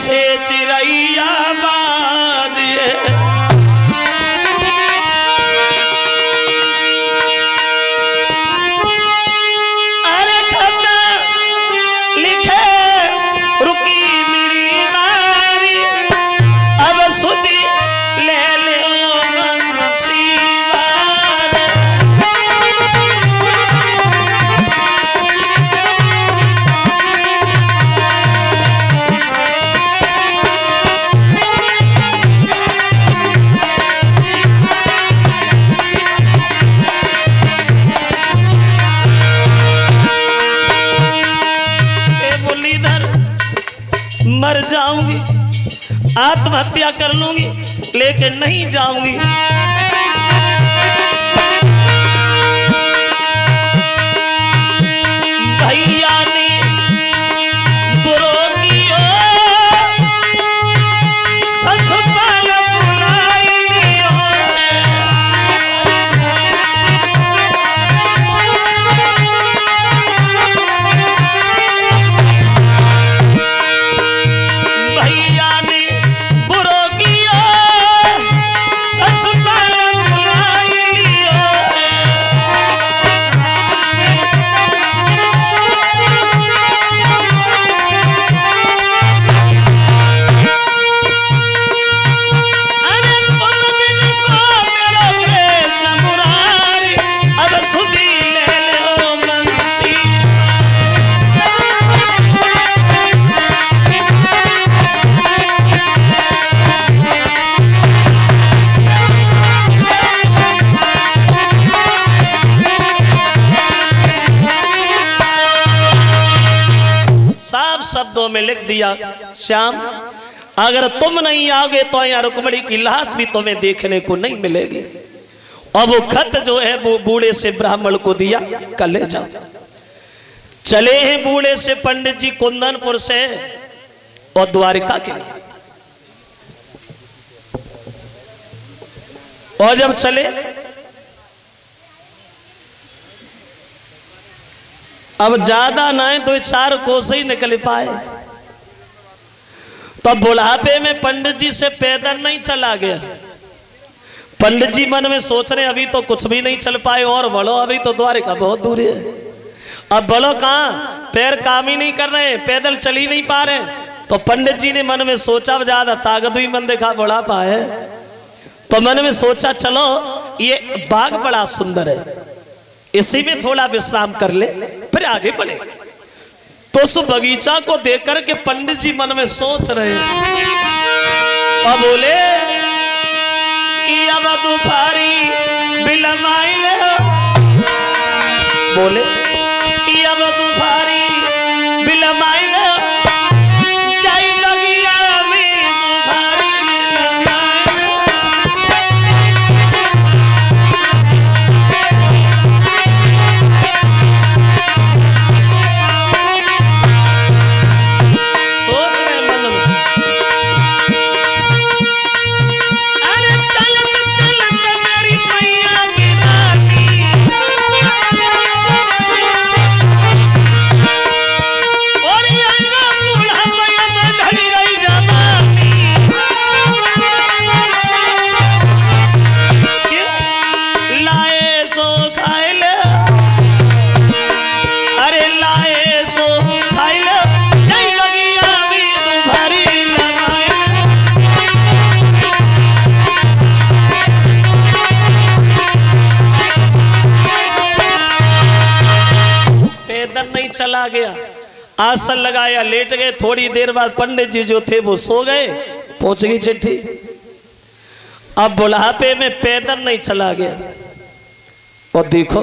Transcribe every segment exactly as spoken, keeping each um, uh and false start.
से चिड़ैया बाजे। अरे खत लिखे रुकी मिली नारी, अब सुधी ले ले मर जाऊंगी, आत्महत्या कर लूंगी, लेकिन नहीं जाऊंगी। भैया ने बुरो किया, ससुराल बुलाई लियो। शब्दों में लिख दिया, श्याम अगर तुम नहीं आओगे तो यहाँ रुक्मणी की लाश भी तुम्हें देखने को नहीं मिलेगी। और वो खत जो है वो बूढ़े से ब्राह्मण को दिया, कल ले जाओ। चले हैं बूढ़े से पंडित जी कुंदनपुर से और द्वारिका के लिए। और जब चले अब ज्यादा ना है तो चार कोस ही निकल पाए। तो बुढ़ापे में पंडित जी से पैदल नहीं चला गया। पंडित जी मन में सोच रहे अभी तो कुछ भी नहीं चल पाए और बढ़ो, अभी तो द्वारिका बहुत दूर है। अब बढ़ो कहाँ, पैर काम ही नहीं कर रहे, पैदल चल ही नहीं पा रहे। तो पंडित जी ने मन में सोचा ज्यादा ताकत भी मन देखा बुढ़ापा है, तो मन में सोचा चलो ये बाग बड़ा सुंदर है, इसी में थोड़ा विश्राम कर ले फिर आगे बढ़े। तो उस बगीचा को देख कर के पंडित जी मन में सोच रहे और बोले कि अब दोपहरी बिलमाइल, बोले कि अब दोपहरी बिलमाइल जाई बगिया में दोपहरी चला गया। आसन लगाया, लेट गए। थोड़ी देर बाद पंडित जी जो थे वो सो गए, पहुंच गई चिट्ठी। अब बुढ़ापे में पैदल नहीं चला गया। और देखो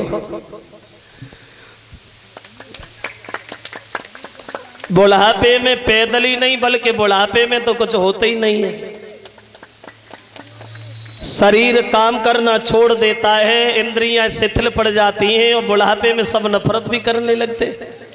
बुढ़ापे में पैदल ही नहीं बल्कि बुढ़ापे में तो कुछ होता ही नहीं है। शरीर काम करना छोड़ देता है, इंद्रियां शिथिल पड़ जाती हैं और बुढ़ापे में सब नफरत भी करने लगते।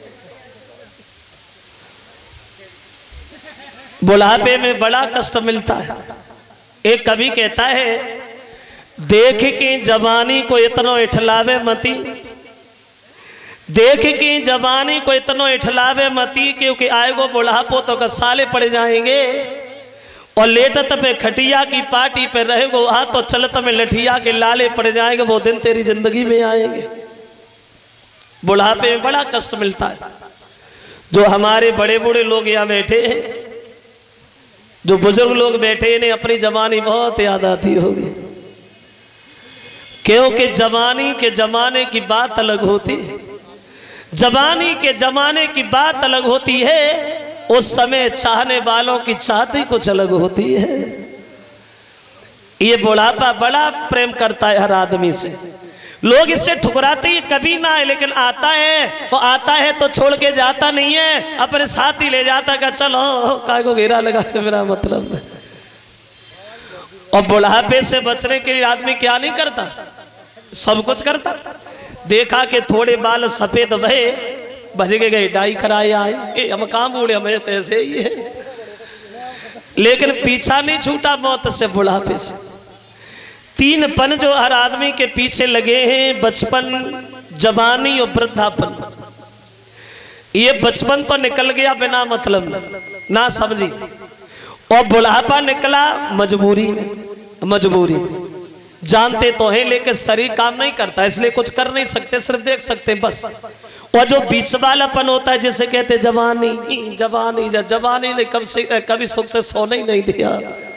बुढ़ापे में बड़ा कष्ट मिलता है। एक कवि कहता है, देख के जवानी को इतना इठलावे मती, देख के जवानी को इतनो इठलावे मती क्योंकि आएगो बुढ़ापो तो साले पड़ जाएंगे। और लेटत पे खटिया की पार्टी पे रहेगो आ तो चलत में लठिया के लाले पड़ जाएंगे। वो दिन तेरी जिंदगी में आएंगे। बुढ़ापे में बड़ा कष्ट मिलता है। जो हमारे बड़े बूढ़े लोग यहाँ बैठे हैं, जो बुजुर्ग लोग बैठे इन्हें अपनी जवानी बहुत याद आती होगी, क्योंकि जवानी के जमाने की बात अलग होती है। जवानी के जमाने की बात अलग होती है। उस समय चाहने वालों की चाहती कुछ अलग होती है। ये बुढ़ापा बड़ा प्रेम करता है हर आदमी से। लोग इससे ठुकराते ही कभी ना है, लेकिन आता है वो आता है तो छोड़ के जाता नहीं है, अपने साथ ही ले जाता का चलो काय को घेरा लगा के मेरा मतलब है। और बुढ़ापे से बचने के लिए आदमी क्या नहीं करता, सब कुछ करता। देखा कि थोड़े बाल सफेद भये, भज के गए डाई कराए आए, हम काम बूढ़े हमें तो ऐसे ही है। लेकिन पीछा नहीं छूटा मौत से, बुढ़ापे से। तीन पन जो हर आदमी के पीछे लगे हैं, बचपन, जवानी और वृद्धापन। ये बचपन तो निकल गया बिना मतलब ना समझी, और बुढ़ापा निकला मजबूरी में। मजबूरी जानते तो हैं लेकिन शरीर काम नहीं करता, इसलिए कुछ कर नहीं सकते, सिर्फ देख सकते बस। और जो बीच वालापन होता है जिसे कहते जवानी, जवानी जवानी ने कब से कभी सुख से सोने ही नहीं दिया।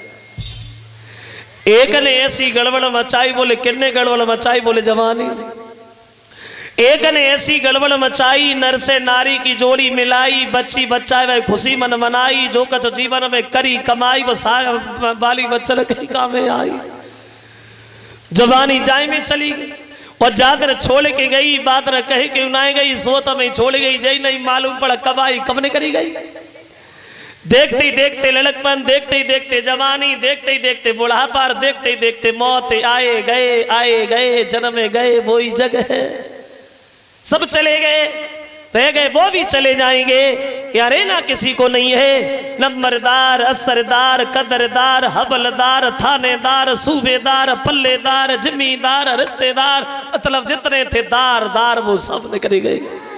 एक ने ऐसी गड़बड़ मचाई, बोले किन्ने गड़बड़ मचाई, बोले जवानी। एक ने ऐसी गड़बड़ मचाई, नर से नारी की जोड़ी मिलाई, बच्ची बच्चा वह खुशी मन मनाई, जो कछ जीवन में करी कमाई वो सारा बाली बच्चन कहीं काम में आई। जवानी जाए में चली गई, और जाकर छोड़ के गई, बात न कहे क्यों ना गई, सोत में छोड़ गई, जय नहीं मालूम पड़ा कब आई कब ने करी गई। देखते ही देखते लड़कपन, देखते ही देखते जवानी, देखते ही देखते बुढ़ापा, देखते ही देखते मौत, आए गए आए गए, जन्म गए वही जगह है। सब चले गए, रह गए वो भी चले जाएंगे। यार ना किसी को नहीं है, नंबरदार, असरदार, कदरदार, हवलदार, थानेदार, सूबेदार, पल्लेदार, जिम्मेदार, रिश्तेदार, मतलब जितने थे दार दार वो सब निकल गए।